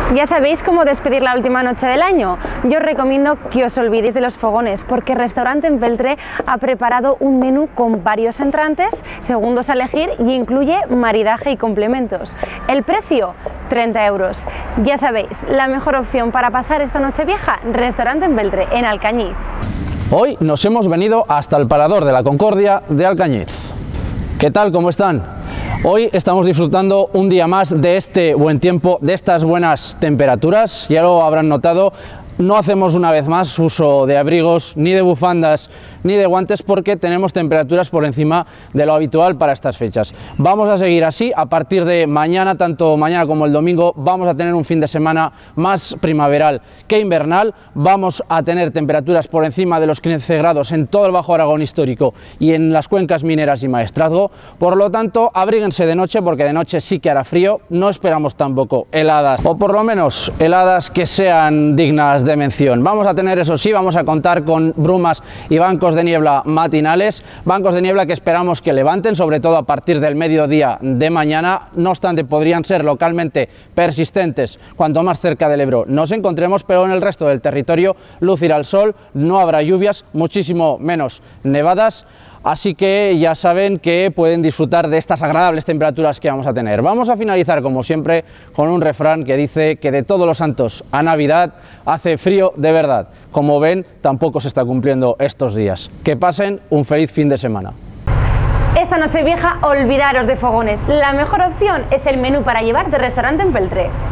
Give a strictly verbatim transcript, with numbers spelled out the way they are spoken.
¿Ya sabéis cómo despedir la última noche del año? Yo os recomiendo que os olvidéis de los fogones, porque el restaurante en Beltré ha preparado un menú con varios entrantes, segundos a elegir, y incluye maridaje y complementos. El precio, treinta euros. Ya sabéis, la mejor opción para pasar esta noche vieja, restaurante en Beltré, en Alcañiz. Hoy nos hemos venido hasta el Parador de la Concordia de Alcañiz. ¿Qué tal? ¿Cómo están? Hoy estamos disfrutando un día más de este buen tiempo, de estas buenas temperaturas. Ya lo habrán notado, no hacemos una vez más uso de abrigos, ni de bufandas, ni de guantes, porque tenemos temperaturas por encima de lo habitual para estas fechas. Vamos a seguir así. A partir de mañana, tanto mañana como el domingo, vamos a tener un fin de semana más primaveral que invernal. Vamos a tener temperaturas por encima de los quince grados en todo el Bajo Aragón histórico y en las cuencas mineras y Maestrazgo. Por lo tanto, abríguense de noche, porque de noche sí que hará frío. No esperamos tampoco heladas, o por lo menos heladas que sean dignas de mención. Vamos a tener, eso sí, vamos a contar con brumas y bancos de niebla matinales, bancos de niebla que esperamos que levanten, sobre todo a partir del mediodía de mañana. No obstante, podrían ser localmente persistentes cuanto más cerca del Ebro nos encontremos, pero en el resto del territorio lucirá el sol, no habrá lluvias, muchísimo menos nevadas. Así que ya saben que pueden disfrutar de estas agradables temperaturas que vamos a tener. Vamos a finalizar, como siempre, con un refrán que dice que de Todos los Santos a Navidad hace frío de verdad. Como ven, tampoco se está cumpliendo estos días. Que pasen un feliz fin de semana. Esta noche vieja, olvidaros de fogones. La mejor opción es el menú para llevar de restaurante en Beltré.